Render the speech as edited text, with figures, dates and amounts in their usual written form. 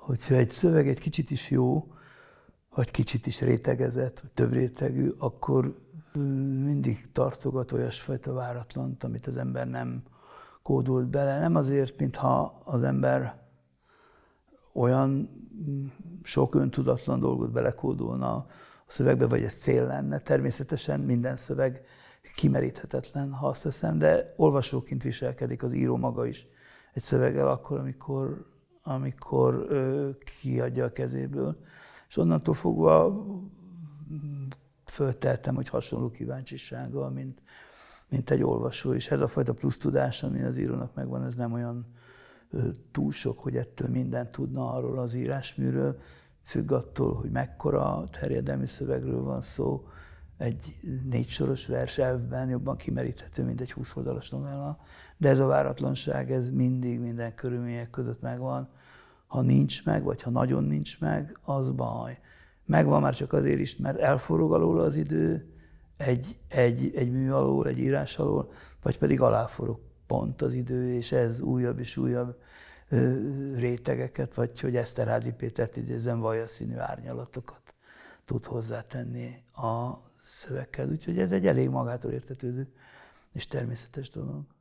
hogyha egy szöveg egy kicsit is jó, vagy kicsit is rétegezett, vagy több rétegű, akkor mindig tartogat olyasfajta váratlant, amit az ember nem kódolt bele. Nem azért, mintha az ember olyan sok öntudatlan dolgot belekódolna a szövegbe, vagy ez cél lenne. Természetesen minden szöveg kimeríthetetlen, ha azt teszem, de olvasóként viselkedik az író maga is egy szöveggel akkor, amikor kiadja a kezéből. És onnantól fogva fölteltem, hogy hasonló kíváncsisággal, mint egy olvasó. És ez a fajta plusz tudás, ami az írónak megvan, ez nem olyan túl sok, hogy ettől mindent tudna arról az írásműről. Függ attól, hogy mekkora terjedelmi szövegről van szó. Egy 4 soros vers elvben jobban kimeríthető, mint egy 20 oldalas novella. De ez a váratlanság, ez mindig minden körülmények között megvan. Ha nincs meg, vagy ha nagyon nincs meg, az baj. Megvan már csak azért is, mert elforog alól az idő egy mű alól, egy írás alól, vagy pedig aláforog pont az idő, és ez újabb és újabb rétegeket, vagy hogy Eszterházy Pétert idézem, vajaszínű árnyalatokat tud hozzátenni a szöveghez. Úgyhogy ez egy elég magától értetődő és természetes dolog.